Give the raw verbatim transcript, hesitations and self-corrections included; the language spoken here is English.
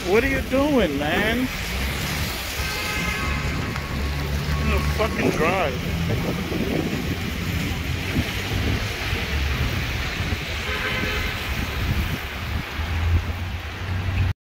What are you doing, man? In the fucking drive.